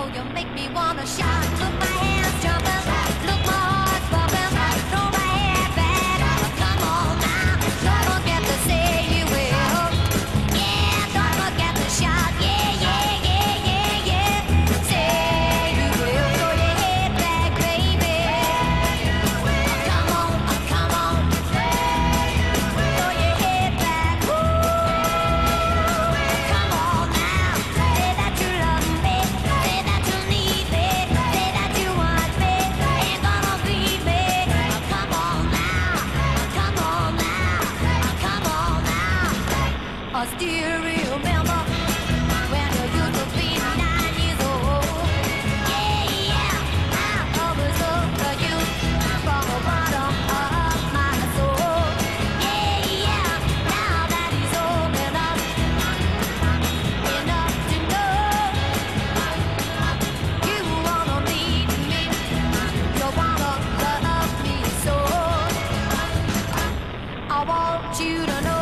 you make me wanna shout. Look, my hands jumping, look, my heart's bumping. Throw my head back, come on now. Don't forget to say you will. Yeah, don't forget to shout. Yeah, yeah, yeah, yeah, yeah. Say you will. Throw your head back, baby. Come on, come on. Throw your head back. Come on now. Say that you love me. Say that you need me. Say that you want me. Ain't gonna leave me. Come on now. Come on now. Come on now. I still remember when you used to be 9 years old. Yeah, yeah. I always loved you from the bottom of my soul. Yeah, yeah. Now that he's old enough to know you wanna leave me, you wanna love me so. I want you to know.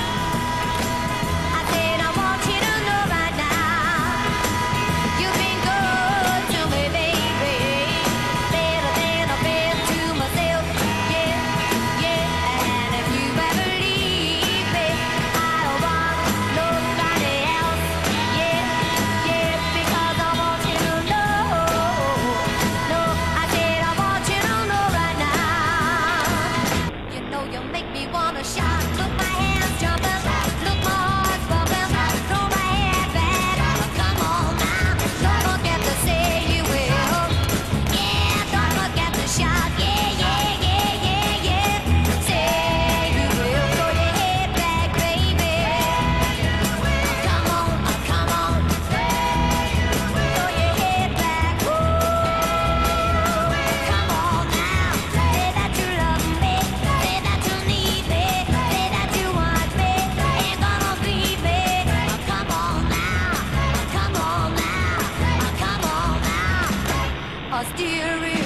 I said I want you to know right now. You've been good to me, baby. Better than I've been to myself. Yeah, yeah. And if you ever leave me, I don't want nobody else. Yeah, yeah. Because I want you to know. No, I said I want you to know right now. You know you make me wanna shout. Look, my hands jumping. Look, my heart's bumping. Throw my head back. Come on now. Don't forget to say you will. Yeah, don't forget to shout. Yeah, yeah, yeah, yeah, yeah. Say you will. Throw your head back, baby. Come on, come on. Throw your head back. Come on now. Say that you love me. Say that you need me. Say that you want me. Ain't gonna leave me. Come on now. Come on now. Come on now. I still remember